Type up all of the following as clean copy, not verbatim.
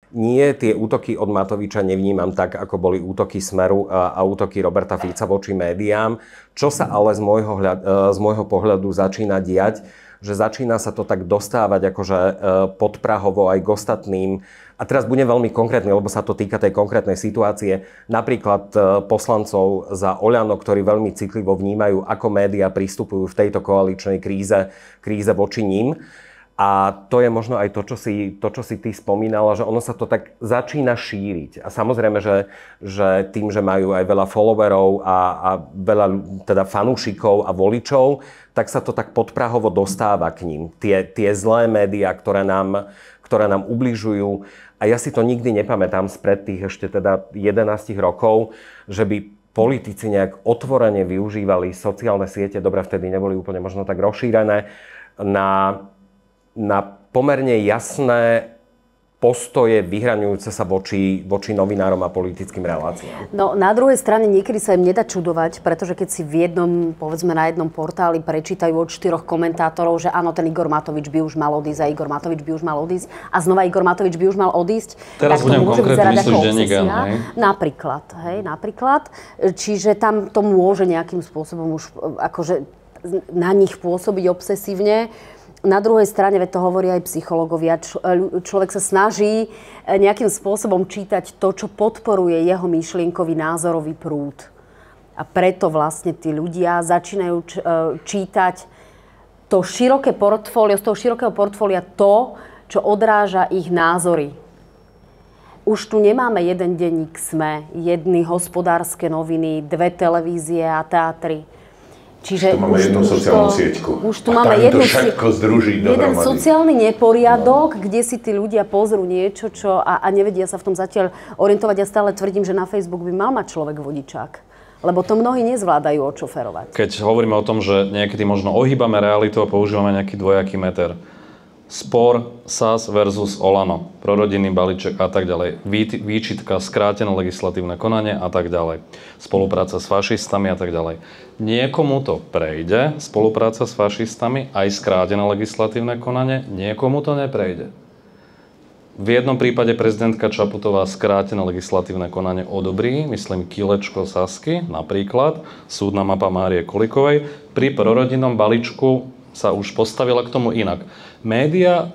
Nie, tie útoky od Matoviča nevnímam tak, ako boli útoky Smeru a útoky Roberta Fica voči médiám. Čo sa ale z môjho pohľadu začína diať, že začína sa to tak dostávať akože podprahovo aj k ostatným. A teraz budem veľmi konkrétny, lebo sa to týka tej konkrétnej situácie. Napríklad poslancov za Oľano, ktorí veľmi citlivo vnímajú, ako médiá pristupujú v tejto koaličnej kríze voči ním. A to je možno aj to, čo si ty spomínala, že ono sa to tak začína šíriť. A samozrejme, že tým, že majú aj veľa followerov a veľa teda fanúšikov a voličov, tak sa to tak podprahovo dostáva k ním. Tie zlé médiá, ktoré nám ubližujú. A ja si to nikdy nepamätám spred tých ešte teda 11 rokov, že by politici nejak otvorene využívali sociálne siete, dobre, vtedy neboli úplne možno tak rozšírené, na pomerne jasné postoje vyhraňujúce sa voči novinárom a politickým reláciám. No, na druhej strane niekedy sa im nedá čudovať, pretože keď si povedzme na jednom portáli prečítajú od 4 komentátorov, že áno, ten Igor Matovič by už mal odísť a Igor Matovič by už mal odísť a znova Igor Matovič by už mal odísť, teraz tak to môže vyzerať ako obsesia. Napríklad. Čiže tam to môže nejakým spôsobom už akože na nich pôsobiť obsesívne. Na druhej strane, veď to hovoria aj psychológovia, človek sa snaží nejakým spôsobom čítať to, čo podporuje jeho myšlienkový názorový prúd. A preto vlastne tí ľudia začínajú čítať to široké portfólio, z toho širokého portfólia to, čo odráža ich názory. Už tu nemáme jeden denník SME, jedny hospodárske noviny, 2 televízie a teatry. Čiže tu máme jednu sociálnu sieťku. Už tu máme jednu jeden dohromady. Sociálny neporiadok, kde si tí ľudia pozrú niečo, a nevedia sa v tom zatiaľ orientovať. Ja stále tvrdím, že na Facebook by mal mať človek vodičák. Lebo to mnohí nezvládajú odšoferovať. Keď hovoríme o tom, že niekedy možno ohýbame realitu a používame nejaký dvojaký meter. Spor SAS versus Olano, prorodinný balíček a tak ďalej. Výčitka, skrátené legislatívne konanie a tak ďalej. Spolupráca s fašistami a tak ďalej. Niekomu to prejde, spolupráca s fašistami, aj skrátené legislatívne konanie, niekomu to neprejde. V jednom prípade prezidentka Čaputová skrátené legislatívne konanie odobrí, myslím Kilečko Sasky, napríklad, súdna mapa Márie Kolikovej. Pri prorodinnom balíčku sa už postavila k tomu inak. Média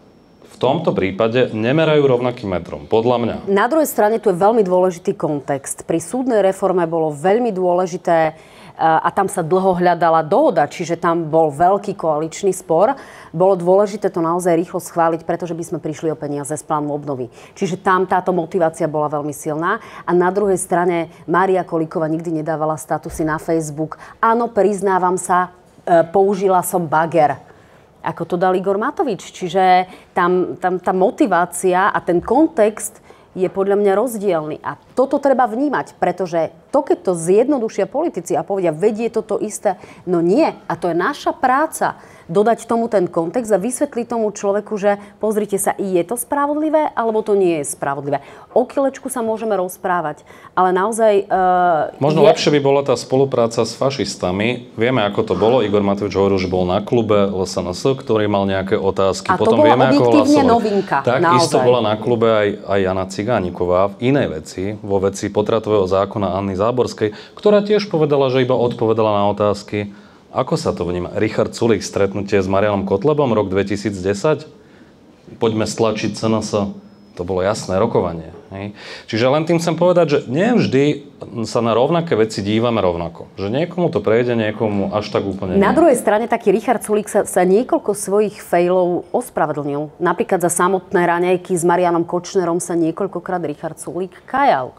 v tomto prípade nemerajú rovnakým metrom, podľa mňa. Na druhej strane tu je veľmi dôležitý kontext. Pri súdnej reforme bolo veľmi dôležité a tam sa dlho hľadala dohoda, čiže tam bol veľký koaličný spor. Bolo dôležité to naozaj rýchlo schváliť, pretože by sme prišli o peniaze z plánu obnovy. Čiže tam táto motivácia bola veľmi silná. A na druhej strane Mária Kolíková nikdy nedávala statusy na Facebook. Áno, priznávam sa, použila som bager, ako to dal Igor Matovič. Čiže tam tá motivácia a ten kontext je podľa mňa rozdielny. A toto treba vnímať, pretože to, keď to zjednodušia politici a povedia, vedie toto isté, no nie. A to je naša práca, dodať tomu ten kontext a vysvetliť tomu človeku, že pozrite sa, je to spravodlivé, alebo to nie je spravodlivé. O Kilečku sa môžeme rozprávať, ale naozaj... Možno lepšie by bola tá spolupráca s fašistami. Vieme, ako to bolo. Igor Matovič hovoril, že bol na klube LSNS, ktorý mal nejaké otázky. A to potom bola vieme, objektívne novinka. Tak, naozaj. isto bola na klube aj Jana Cigániková v inej veci, vo veci potratového zákona Anny Záborskej, ktorá tiež povedala, že iba odpovedala na otázky. Ako sa to vníma? Richard Sulík, stretnutie s Marianom Kotlebom, rok 2010? Poďme stlačiť SNS. To bolo jasné rokovanie. Hej? Čiže len tým chcem povedať, že nie vždy sa na rovnaké veci dívame rovnako. Že niekomu to prejde, niekomu až tak úplne nie. Na druhej strane taký Richard Sulík sa niekoľko svojich failov ospravedlnil. Napríklad za samotné raňajky s Marianom Kočnerom sa niekoľkokrát Richard Sulík kajal.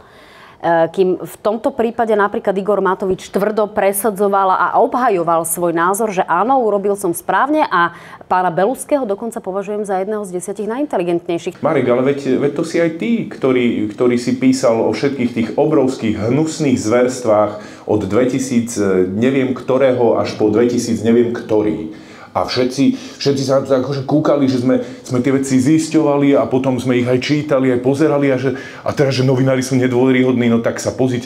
Kým v tomto prípade napríklad Igor Matovič tvrdo presadzoval a obhajoval svoj názor, že áno, urobil som správne a pána Beluského dokonca považujem za jedného z 10 najinteligentnejších. Marek, ale veď to si aj ty, ktorý si písal o všetkých tých obrovských hnusných zverstvách od 2000 neviem ktorého až po 2000 neviem ktorý. A všetci sa akože kúkali, že sme tie veci zisťovali a potom sme ich aj čítali, aj pozerali a teraz, že novinári sú nedôveryhodní, no tak sa pozrite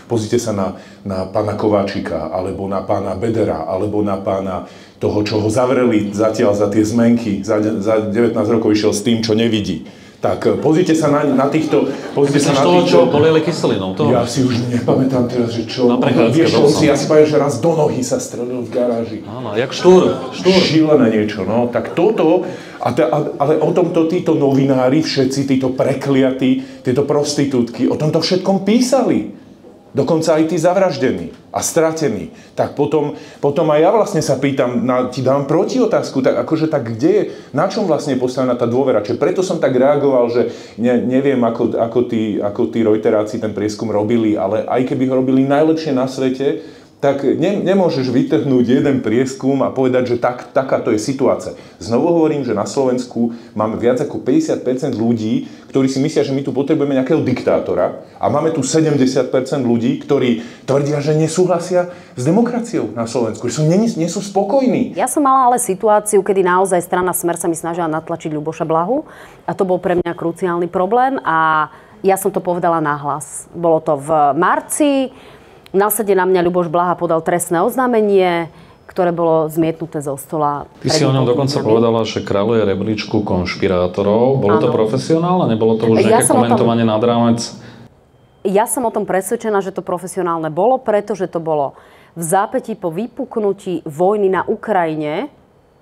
sa na pána Kováčika, alebo na pána Bedera, alebo na pána toho, čo ho zavreli zatiaľ za tie zmenky. Za 19 rokov išiel s tým, čo nevidí. Tak pozrite sa na týchto... Myslíš toho, čo poliali kyselinou? Ja si už nepamätám teraz, že čo... Vieš, ja si pamätám, že raz do nohy sa strelil v garáži. Áno, jak štúr. Šílené niečo, no. Tak toto... Ale o tomto títo novinári, všetci títo prekliatí, tieto prostitútky, o tomto všetkom písali. Dokonca aj tí zavraždení a stratení. Tak potom aj ja vlastne sa pýtam, ti dám protiotázku, tak akože tak kde je, na čom vlastne je postavená tá dôvera? Čiže preto som tak reagoval, že neviem, ako tí Reuteráci ten prieskum robili, ale aj keby ho robili najlepšie na svete, tak nemôžeš vytrhnúť jeden prieskum a povedať, že takáto je situácia. Znovu hovorím, že na Slovensku máme viac ako 50% ľudí, ktorí si myslia, že my tu potrebujeme nejakého diktátora, a máme tu 70% ľudí, ktorí tvrdia, že nesúhlasia s demokraciou na Slovensku, že nie sú spokojní. Ja som mala ale situáciu, kedy naozaj strana Smer sa mi snažila natlačiť Ľuboša Blahu, a to bol pre mňa kruciálny problém a ja som to povedala nahlas. Bolo to v marci. Následne na mňa Ľuboš Blaha podal trestné oznámenie, ktoré bolo zmietnuté zo stola. Ty si o ňom dokonca povedala, že kráľuje rebríčku konšpirátorov. Bolo to profesionálne? Nebolo to už nejaké komentovanie nad rámec? Ja som o tom presvedčená, že to profesionálne bolo, pretože to bolo v zápätí po vypuknutí vojny na Ukrajine,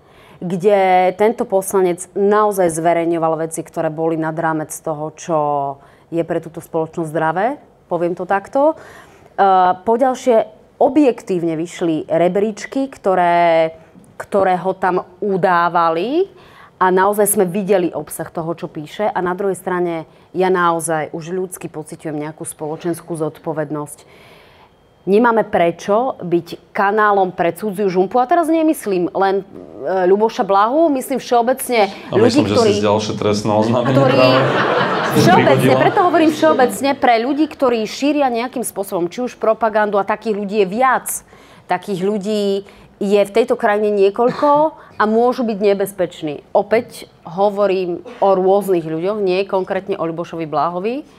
kde tento poslanec naozaj zverejňoval veci, ktoré boli nad rámec toho, čo je pre túto spoločnosť zdravé. Poviem to takto. Poďalšie objektívne vyšli rebríčky, ktoré ho tam udávali a naozaj sme videli obsah toho, čo píše. A na druhej strane ja naozaj už ľudsky pociťujem nejakú spoločenskú zodpovednosť. Nemáme prečo byť kanálom pre cudziu žumpu. A teraz nemyslím len Ľuboša Blahu, myslím všeobecne ľudí, myslím, ktorí... že si ďalšie trestné oznámenie Všeobecne, preto hovorím všeobecne pre ľudí, ktorí šíria nejakým spôsobom, či už propagandu, a takých ľudí je viac. Takých ľudí je v tejto krajine niekoľko a môžu byť nebezpeční. Opäť hovorím o rôznych ľuďoch, nie konkrétne o Ľubošovi Blahovi,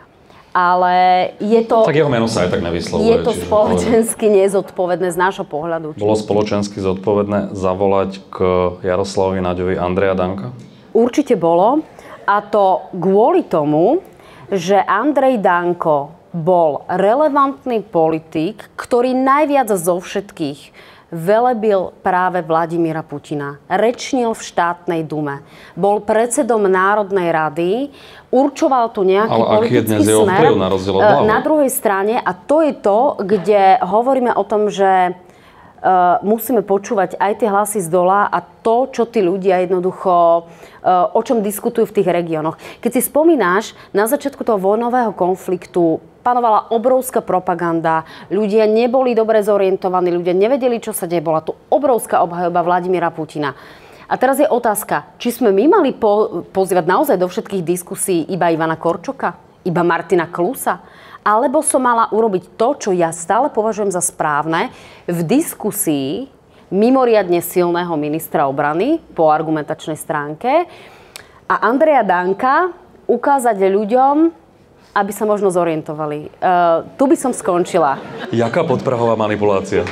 ale je to... Tak jeho meno sa aj tak nevyslovuje. Je to spoločensky nezodpovedné z nášho pohľadu. Bolo spoločensky zodpovedné zavolať k Jaroslavovi Naďovi Andreja Danka? Určite bolo. A to kvôli tomu, že Andrej Danko bol relevantný politik, ktorý najviac zo všetkých velebil práve Vladimíra Putina. Rečnil v štátnej dume. Bol predsedom Národnej rady, určoval tu nejaký politický smer. Na druhej strane, a to je to, kde hovoríme o tom, že musíme počúvať aj tie hlasy z dola a to, čo tí ľudia jednoducho, o čom diskutujú v tých regiónoch. Keď si spomínáš, na začiatku toho vojnového konfliktu panovala obrovská propaganda, ľudia neboli dobre zorientovaní, ľudia nevedeli, čo sa deje, bola tu obrovská obhajoba Vladimíra Putina. A teraz je otázka, či sme my mali pozývať naozaj do všetkých diskusí iba Ivana Korčoka, iba Martina Klusa, alebo som mala urobiť to, čo ja stále považujem za správne, v diskusii mimoriadne silného ministra obrany po argumentačnej stránke a Andreja Danka ukázať ľuďom, aby sa možno zorientovali. Tu by som skončila. Jaká podprahová manipulácia?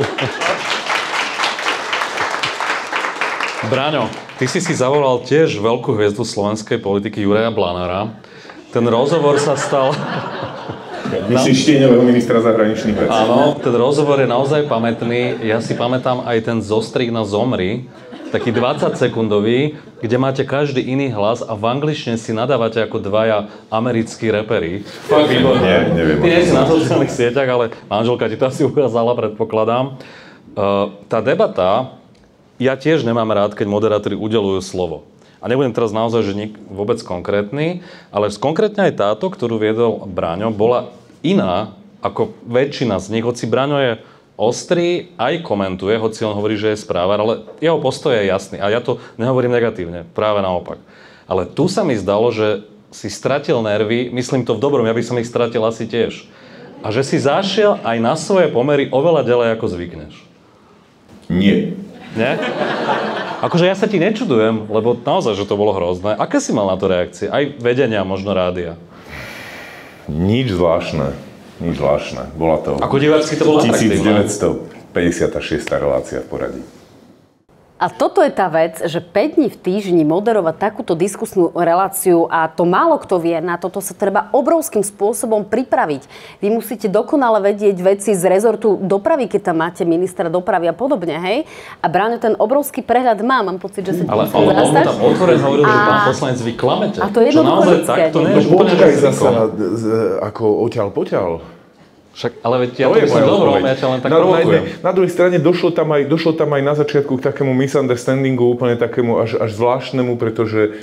Braňo, ty si zavolal tiež veľkú hviezdu slovenskej politiky Juraja Blanára. Ten rozhovor sa stal... Myslíš tieňového ministra zahraničných vecí? Áno, ten rozhovor je naozaj pamätný. Ja si pamätám aj ten zostrih na Zomri, taký 20-sekundový, kde máte každý iný hlas a v angličtine si nadávate ako dvaja americkí reperi. Fakt výborne. Neviem. Ty nie si na sociálnych sieťach, ale manželka ti to asi ukázala, predpokladám. Tá debata, ja tiež nemám rád, keď moderátori udeľujú slovo. A nebudem teraz naozaj, že vôbec konkrétny, ale konkrétne aj táto, ktorú viedol Braňo, bola iná ako väčšina z nich. Hoci Braňo je ostrý, aj komentuje, hoci on hovorí, že je správar, ale jeho postoj je jasný. A ja to nehovorím negatívne, práve naopak. Ale tu sa mi zdalo, že si stratil nervy, myslím to v dobrom, ja by som ich stratil asi tiež. A že si zašiel aj na svoje pomery oveľa ďalej, ako zvykneš. Nie. Nie? Akože ja sa ti nečudujem, lebo naozaj, že to bolo hrozné. Aké si mal na to reakcie? Aj vedenia, možno rádia? Nič zvláštne. Bola to... Ako divácky to bolo atraktívne? 1956. relácia v poradí. A toto je tá vec, že 5 dní v týždni moderovať takúto diskusnú reláciu a to málo kto vie, na toto sa treba obrovským spôsobom pripraviť. Vy musíte dokonale vedieť veci z rezortu dopravy, keď tam máte ministra dopravy a podobne, hej? A Braňo ten obrovský prehľad má, mám pocit, že sa ale on tam otvorene hovoril, že pán poslanec, vy klamete. A to je jednoducho ľudské. To nie je úplne zasa ako oťal poťal. Však, ale veď ja to myslím dobrom, ja ťa len tak provokujem. Na druhej strane došlo tam aj na začiatku k takému misunderstandingu, úplne takému až zvláštnemu, pretože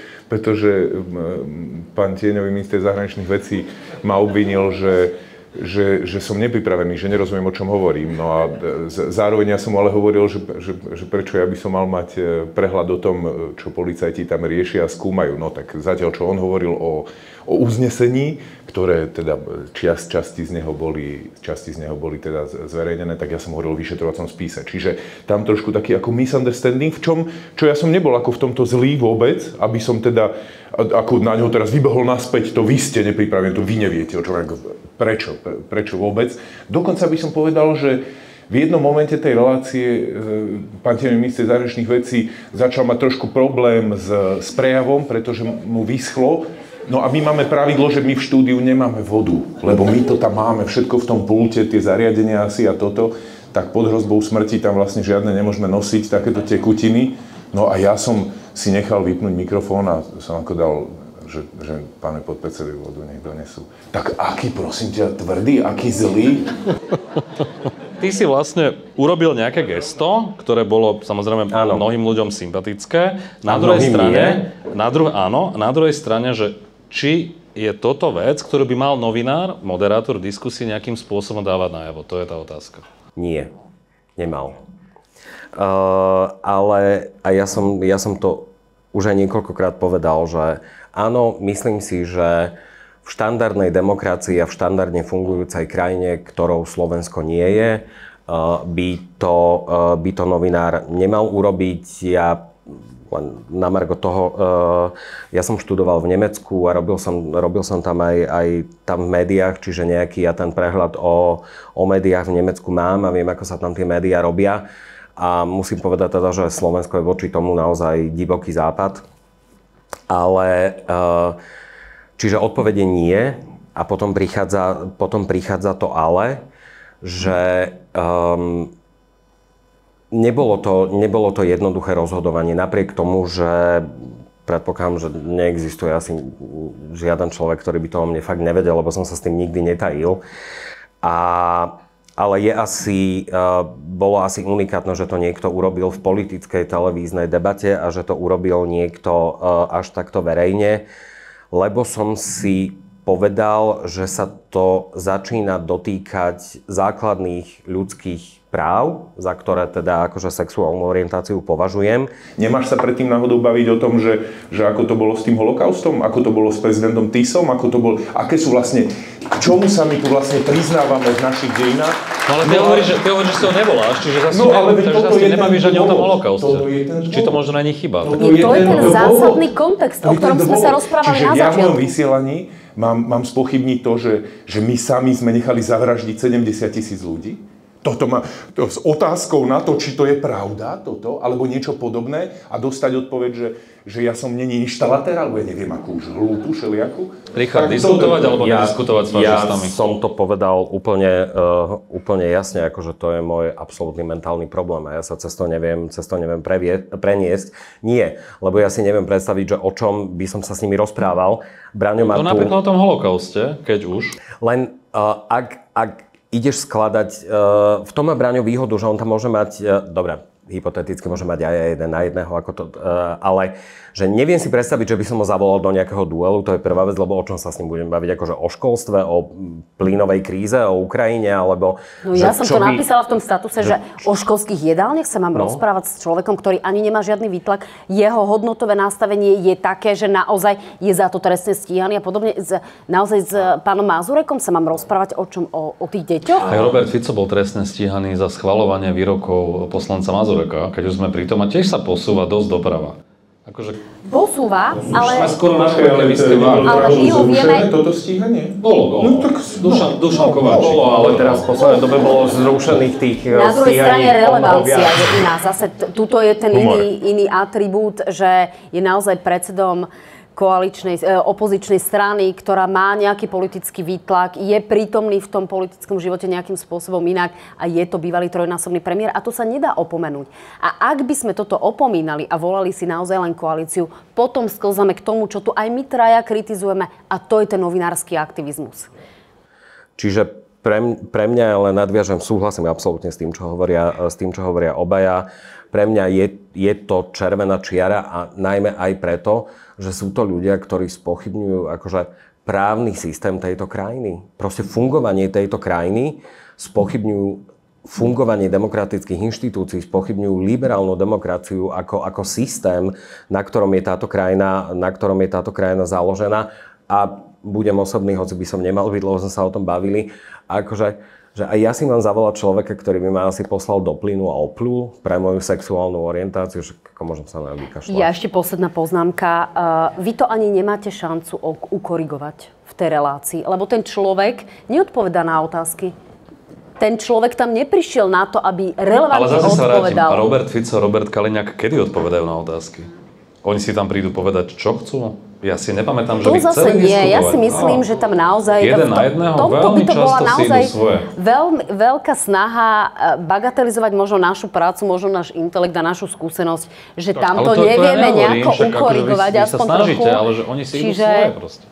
pán tieňový minister zahraničných vecí ma obvinil, že som nepripravený, že nerozumiem, o čom hovorím. No a zároveň ja som mu ale hovoril, že prečo ja by som mal mať prehľad o tom, čo policajti tam riešia a skúmajú. No tak zatiaľ, čo on hovoril o uznesení, ktoré teda časti z neho boli teda zverejnené, tak ja som hovoril o vyšetrovacom spise. Čiže tam trošku taký ako misunderstanding, čo ja som nebol ako v tomto zlý vôbec, aby som teda ako na ňo teraz vybehol naspäť, to vy ste nepripravení, to vy neviete, o čom, prečo vôbec. Dokonca by som povedal, že v jednom momente tej relácie pán tieňový minister zahraničných vecí začal mať trošku problém s prejavom, pretože mu vyschlo. No a my máme pravidlo, že my v štúdiu nemáme vodu, lebo my to tam máme všetko v tom pulte, tie zariadenia asi a toto, tak pod hrozbou smrti tam vlastne žiadne nemôžeme nosiť, takéto tekutiny. No a ja som si nechal vypnúť mikrofón a som ako dal, že páne podpredsedovi vodu nech donesú. Tak aký, prosím ťa, tvrdý, aký zlý? Ty si vlastne urobil nejaké gesto, ktoré bolo samozrejme mnohým ľuďom sympatické. Na druhej strane, na druhej strane, že či je toto vec, ktorú by mal novinár, moderátor diskusii nejakým spôsobom dávať najavo? To je tá otázka. Nie, nemal. Ale a ja som to už aj niekoľkokrát povedal, že áno, myslím si, že v štandardnej demokracii a v štandardne fungujúcej krajine, ktorou Slovensko nie je, by to novinár nemal urobiť. Ja len na margo toho, ja som študoval v Nemecku a robil som tam aj tam v médiách, čiže nejaký ja ten prehľad o médiách v Nemecku mám a viem, ako sa tam tie médiá robia. A musím povedať teda, že Slovensko je voči tomu naozaj divoký západ. Ale, čiže odpovede nie a potom prichádza to ale, že nebolo to jednoduché rozhodovanie, napriek tomu, že predpokladám, že neexistuje asi žiaden človek, ktorý by to o mne fakt nevedel, lebo som sa s tým nikdy netajil. Ale bolo asi unikátne, že to niekto urobil v politickej televíznej debate a že to urobil niekto až takto verejne, lebo som si povedal, že sa to začína dotýkať základných ľudských práv, za ktoré teda akože sexuálnu orientáciu považujem. Nemáš sa predtým náhodou baviť o tom, že ako to bolo s tým holokaustom, ako to bolo s prezidentom Tisom, aké sú vlastne, k čomu sa my tu vlastne priznávame v našich dejinách? No ale ty hovoríš, že si ho nevoláš, čiže zase nebavíš ani o tom holokauste. Či to možno není chyba. To je ten zásadný kontext, o ktorom sme sa rozprávali na začiatku. Čiže ja v mojom vysielaní mám spochybniť to, že my sami sme nechali zavraždiť 70 000 ľudí? Toto má s otázkou na to, či to je pravda, alebo niečo podobné a dostať odpoveď, že ja som není inštalatér, alebo ja neviem akú už hlúpu, šeliaku. Richard, diskutovať alebo nediskutovať s fašistami? Ja som to povedal úplne jasne, akože to je môj absolútny mentálny problém a ja sa cez to neviem preniesť. Nie, lebo ja si neviem predstaviť, že o čom by som sa s nimi rozprával. Braňo má napríklad o tom holokauste, keď už. Len ak ideš skladať, v tom má Braňo výhodu, že on tam môže mať, dobre, hypoteticky môže mať aj jeden na jedného, ale že neviem si predstaviť, že by som ho zavolal do nejakého duelu, to je prvá vec, lebo o čom sa s ním budem baviť, akože o školstve, o plynovej kríze, o Ukrajine, alebo... No ja som to napísala v tom statuse, že o školských jedálniach sa mám rozprávať s človekom, ktorý ani nemá žiadny výtlak, jeho hodnotové nastavenie je také, že naozaj je za to trestne stíhaný a podobne. Naozaj s pánom Mazurekom sa mám rozprávať o čom? O tých deťoch? Aj Robert Fico bol trestne stíhaný za schvaľovanie výrokov poslanca Mazureka, keď už sme pri tom, a tiež sa posúva dosť doprava. Akože posúva, ale... sme skoro našli Ale my ho vieme... Toto stíhanie? Bolo. Dušan Kováčik. Bolo, ale teraz v poslednej dobe bolo zrušených tých Na druhej strane stíhaní relevancia je iná. Zase tuto je ten iný atribút, že je naozaj predsedom opozičnej strany, ktorá má nejaký politický výtlak, je prítomný v tom politickom živote nejakým spôsobom inak a je to bývalý trojnásobný premiér a to sa nedá opomenúť. A ak by sme toto opomínali a volali si naozaj len koalíciu, potom sklzame k tomu, čo tu aj my traja kritizujeme a to je ten novinársky aktivizmus. Čiže pre mňa, ale nadviažem, súhlasím absolútne s tým, čo hovoria obaja. Pre mňa je to červená čiara a najmä aj preto, že sú to ľudia, ktorí spochybňujú akože právny systém tejto krajiny. Proste fungovanie tejto krajiny, spochybňujú fungovanie demokratických inštitúcií, spochybňujú liberálnu demokraciu ako systém, na ktorom je táto krajina založená. A budem osobný, hoci by som nemal byť, lebo sme sa o tom bavili. Akože, že aj ja si mám zavolať človeka, ktorý by ma asi poslal do plynu a oplul pre moju sexuálnu orientáciu, že ako môžem sa na vykašľať. Ja ešte posledná poznámka. Vy to ani nemáte šancu ukorigovať v tej relácii, lebo ten človek neodpovedá na otázky. Ten človek tam neprišiel na to, aby relevantne odpovedal. Ale zase sa vrátim. A Robert Fico, Robert Kaliňák, kedy odpovedajú na otázky? Oni si tam prídu povedať, čo chcú? Ja si nepamätám, že by chceli diskutovať. Ja si myslím, že tam naozaj... Jeden na jedného veľmi často si idú svoje. Veľká snaha bagatelizovať možno našu prácu, možno náš intelekt a našu skúsenosť, že tam to nevieme nejako ukorigovať, aspoň trochu. Vy sa snažíte, ale že oni si idú svoje proste.